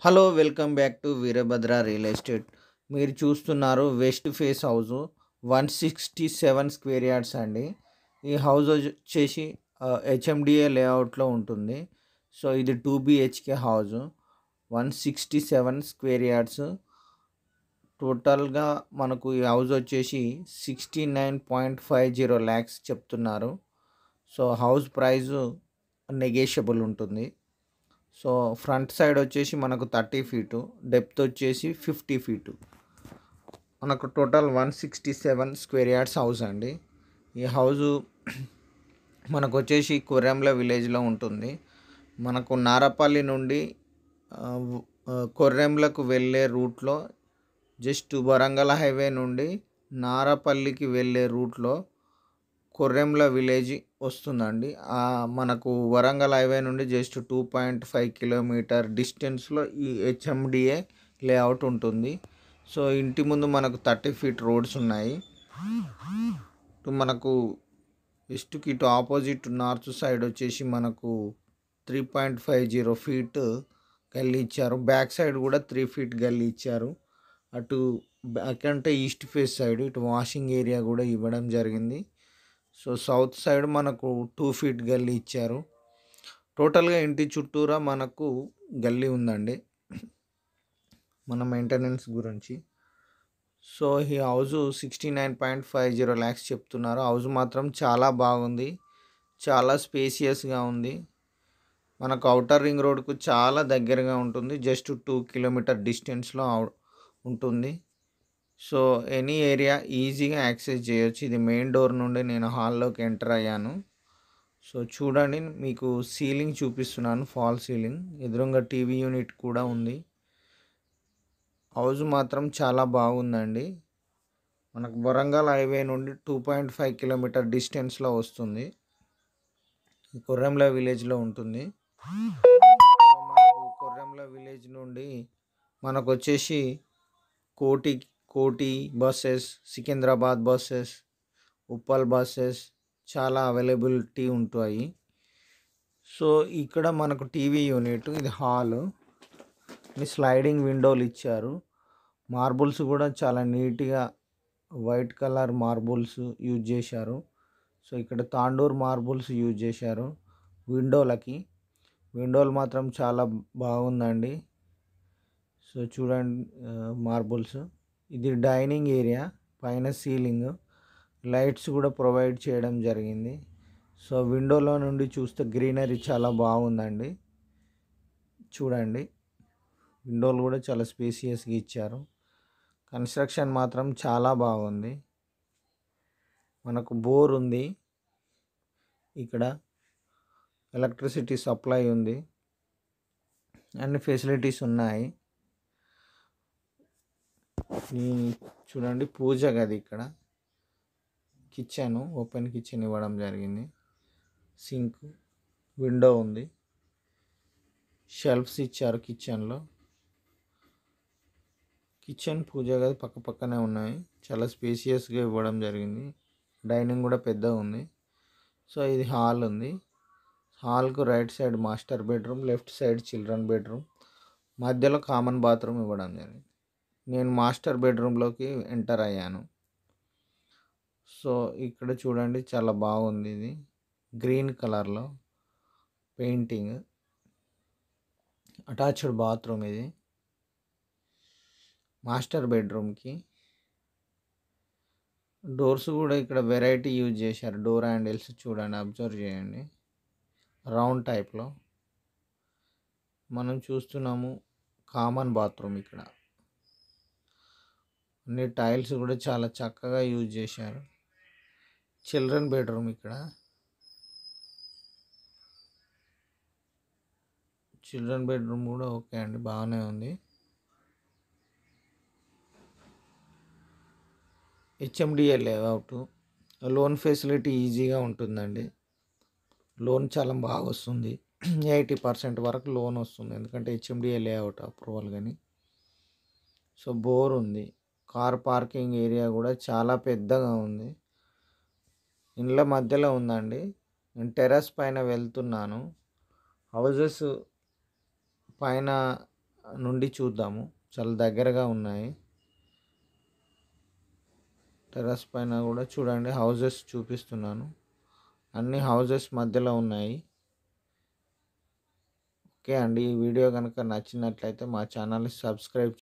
Hello welcome back to Veerabhadra real estate. మీరు చూస్తున్నారు west face house 167 square yards అండి. ఈ హౌస్ వచ్చేసి హెచ్ఎండిఏ లేఅవుట్లో ఉంటుంది. సో ఇది 2 BHK హౌస్ 167 స్క్వేర్ యార్డ్స్. టోటల్గా మనకు ఈ హౌస్ వచ్చేసి 69.50 lakhs చెప్తున్నారు. సో హౌస్ ప్రైస్ నెగోషియబుల్ ఉంటుంది. సో ఫ్రంట్ సైడ్ వచ్చేసి మనకు 30 ఫీటు, డెప్త్ వచ్చేసి 50 ఫీటు. మనకు టోటల్ 167 స్క్వేర్ యార్డ్స్ హౌస్ అండి. ఈ హౌజు మనకు వచ్చేసి కొర్రెంల విలేజ్లో ఉంటుంది. మనకు నారపల్లి నుండి కొర్రెంలకు వెళ్ళే రూట్లో, జస్ట్ వరంగల్ హైవే నుండి నారపల్లికి వెళ్ళే రూట్లో కొర్రెంల విలేజ్ వస్తుందండి. మనకు వరంగల్ హైవే నుండి జస్ట్ 2.5 కిలోమీటర్ డిస్టెన్స్లో ఈ హెచ్ఎండిఏ లేఅవుట్ ఉంటుంది. సో ఇంటి ముందు మనకు 30 ఫీట్ రోడ్స్ ఉన్నాయి. మనకు వెస్ట్కి ఇటు ఆపోజిట్ నార్త్ సైడ్ వచ్చేసి మనకు 3.50 ఫీట్ గల్లీ ఇచ్చారు. బ్యాక్ సైడ్ కూడా 3 ఫీట్ గల్లీ ఇచ్చారు. అటు బ్యాక్ అంటే ఈస్ట్ ఫేస్ సైడ్ ఇటు వాషింగ్ ఏరియా కూడా ఇవ్వడం జరిగింది. సో సౌత్ సైడ్ మనకు 2 ఫీట్ గల్లీ ఇచ్చారు. టోటల్గా ఇంటి చుట్టూరా మనకు గల్లీ ఉందండి. మన మెయింటెనెన్స్ గురించి. సో ఈ హౌస్ 69.50 lakhs చెప్తున్నారు. హౌస్ మాత్రం చాలా బాగుంది, చాలా స్పేసియస్గా ఉంది. మనకు అవుటర్ రింగ్ రోడ్కు చాలా దగ్గరగా ఉంటుంది. జస్ట్ 2 కిలోమీటర్ డిస్టెన్స్లో ఉంటుంది. సో ఎనీ ఏరియా ఈజీగా యాక్సెస్ చేయొచ్చు. ఇది మెయిన్ డోర్ నుండి నేను హాల్లోకి ఎంటర్ అయ్యాను. సో చూడండి, మీకు సీలింగ్ చూపిస్తున్నాను, ఫాల్ సీలింగ్. ఎదురుగా టీవీ యూనిట్ కూడా ఉంది. హౌస్ మాత్రం చాలా బాగుందండి. మనకు వరంగల్ హైవే నుండి 2.5 కిలోమీటర్ డిస్టెన్స్లో వస్తుంది. కొర్రెంల విలేజ్లో ఉంటుంది. సో మనకు కొర్రెంల విలేజ్ నుండి మనకు వచ్చేసి Koti buses, Secunderabad buses, Uppal buses చాలా అవైలబిలిటీ ఉంటాయి. సో ఇక్కడ మనకు టీవీ యూనిట్, ఇది హాల్, స్లైడింగ్ విండోలు ఇచ్చారు. మార్బుల్స్ కూడా చాలా నీట్గా వైట్ కలర్ మార్బుల్స్ యూజ్ చేశారు. సో ఇక్కడ తాండూర్ మార్బుల్స్ యూజ్ చేశారు విండోలకి. విండోలు మాత్రం చాలా బాగుందండి. సో చూడండి మార్బుల్స్. ఇది డైనింగ్ ఏరియా, పైన సీలింగ్, లైట్స్ కూడా ప్రొవైడ్ చేయడం జరిగింది. సో విండోలో నుండి చూస్తే గ్రీనరీ చాలా బాగుందండి. చూడండి, విండోలు కూడా చాలా స్పేసియస్గా ఇచ్చారు. కన్స్ట్రక్షన్ మాత్రం చాలా బాగుంది. మనకు బోర్ ఉంది, ఇక్కడ ఎలక్ట్రిసిటీ సప్లై ఉంది, అన్ని ఫెసిలిటీస్ ఉన్నాయి. చూడండి, పూజ గది, ఇక్కడ కిచెన్, ఓపెన్ కిచెన్ ఇవ్వడం జరిగింది. సింక్, విండో ఉంది, షెల్ఫ్స్ ఇచ్చారు కిచెన్లో. కిచెన్, పూజ గది పక్క పక్కనే ఉన్నాయి. చాలా స్పేసియస్గా ఇవ్వడం జరిగింది. డైనింగ్ కూడా పెద్దగా ఉంది. సో ఇది హాల్ ఉంది. హాల్కు right side master bedroom, left side children bedroom, మధ్యలో కామన్ బాత్రూమ్ ఇవ్వడం జరిగింది. నేను మాస్టర్ బెడ్రూమ్లోకి ఎంటర్ అయ్యాను. సో ఇక్కడ చూడండి, చాలా బాగుంది. ఇది గ్రీన్ కలర్లో పెయింటింగ్, అటాచ్డ్ బాత్రూమ్. ఇది మాస్టర్ బెడ్రూమ్కి డోర్స్ కూడా ఇక్కడ వెరైటీ యూజ్ చేశారు. డోర్ హ్యాండిల్స్ చూడండి, అబ్జర్వ్ చేయండి, రౌండ్ టైప్లో మనం చూస్తున్నాము. కామన్ బాత్రూమ్, ఇక్కడ అన్ని టైల్స్ కూడా చాలా చక్కగా యూజ్ చేశారు. చిల్డ్రన్ బెడ్రూమ్, ఇక్కడ చిల్డ్రన్ బెడ్రూమ్ కూడా ఓకే అండి, బాగానే ఉంది. హెచ్ఎండిఏ లేఅవుట్, లోన్ ఫెసిలిటీ ఈజీగా ఉంటుందండి. లోన్ చాలా బాగా వస్తుంది. 80% వరకు లోన్ వస్తుంది, ఎందుకంటే హెచ్ఎండిఏ లేఅవుట్ అప్రూవల్. కానీ సో బోర్ ఉంది. కార్ పార్కింగ్ ఏరియా కూడా చాలా పెద్దగా ఉంది. ఇండ్ల మధ్యలో ఉందండి. నేను టెర్రస్ పైన వెళ్తున్నాను. హౌజెస్ పైన నుండి చూద్దాము. చాలా దగ్గరగా ఉన్నాయి. టెర్రస్ పైన కూడా చూడండి, హౌజెస్ చూపిస్తున్నాను. అన్ని హౌజెస్ మధ్యలో ఉన్నాయి. ఓకే అండి, ఈ వీడియో కనుక నచ్చినట్లయితే మా ఛానల్ని సబ్స్క్రైబ్